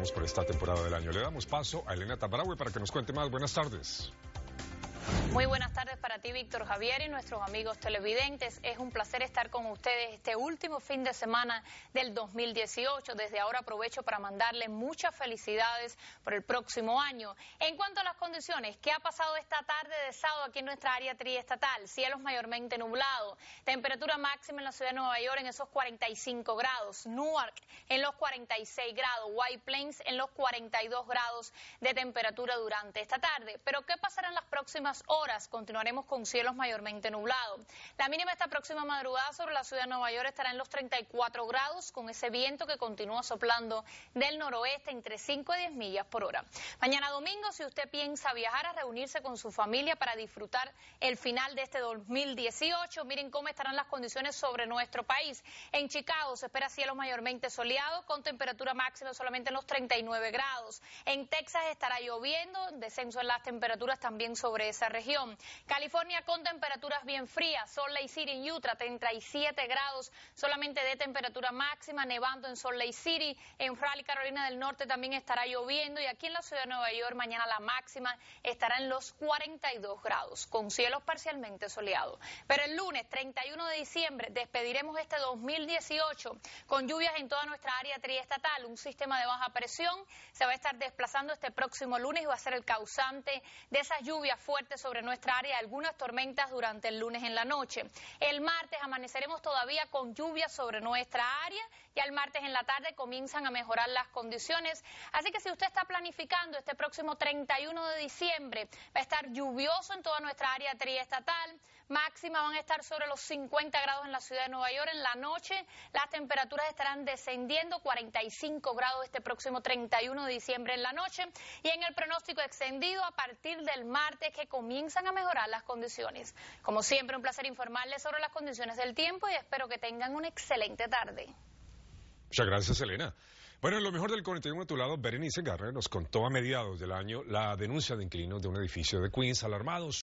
tenemos por esta temporada del año. Le damos paso a Elena Tamarawi para que nos cuente más. Buenas tardes. Muy buenas tardes para ti, Víctor Javier, y nuestros amigos televidentes. Es un placer estar con ustedes este último fin de semana del 2018. Desde ahora aprovecho para mandarles muchas felicidades por el próximo año. En cuanto a las condiciones, ¿qué ha pasado esta tarde de sábado aquí en nuestra área triestatal? Cielos mayormente nublados, temperatura máxima en la ciudad de Nueva York en esos 45 grados, Newark en los 46 grados, White Plains en los 42 grados de temperatura durante esta tarde. Pero ¿qué pasará en las próximas horas? Continuaremos con cielos mayormente nublados. La mínima esta próxima madrugada sobre la ciudad de Nueva York estará en los 34 grados, con ese viento que continúa soplando del noroeste entre 5 y 10 millas por hora. Mañana domingo, si usted piensa viajar a reunirse con su familia para disfrutar el final de este 2018, miren cómo estarán las condiciones sobre nuestro país. En Chicago se espera cielos mayormente soleados, con temperatura máxima solamente en los 39 grados. En Texas estará lloviendo, descenso en las temperaturas también sobre esa región. California con temperaturas bien frías, Salt Lake City en Utah 37 grados solamente de temperatura máxima, nevando en Salt Lake City, en Raleigh, Carolina del Norte también estará lloviendo, y aquí en la ciudad de Nueva York mañana la máxima estará en los 42 grados, con cielos parcialmente soleados. Pero el lunes 31 de diciembre despediremos este 2018 con lluvias en toda nuestra área triestatal. Un sistema de baja presión se va a estar desplazando este próximo lunes y va a ser el causante de esas lluvias fuertes sobre nuestra área, algunas tormentas durante el lunes en la noche. El martes amaneceremos todavía con lluvias sobre nuestra área, y el martes en la tarde comienzan a mejorar las condiciones, así que si usted está planificando este próximo 31 de diciembre, va a estar lluvioso en toda nuestra área triestatal, máxima van a estar sobre los 50 grados en la ciudad de Nueva York. En la noche las temperaturas estarán descendiendo, 45 grados este próximo 31 de diciembre en la noche, y en el pronóstico extendido a partir del martes que comienzan a mejorar las condiciones. Como siempre, un placer informarles sobre las condiciones del tiempo y espero que tengan una excelente tarde. Muchas gracias, Elena. Bueno, en lo mejor del 41 a tu lado, Berenice Garre nos contó a mediados del año la denuncia de inquilinos de un edificio de Queens alarmados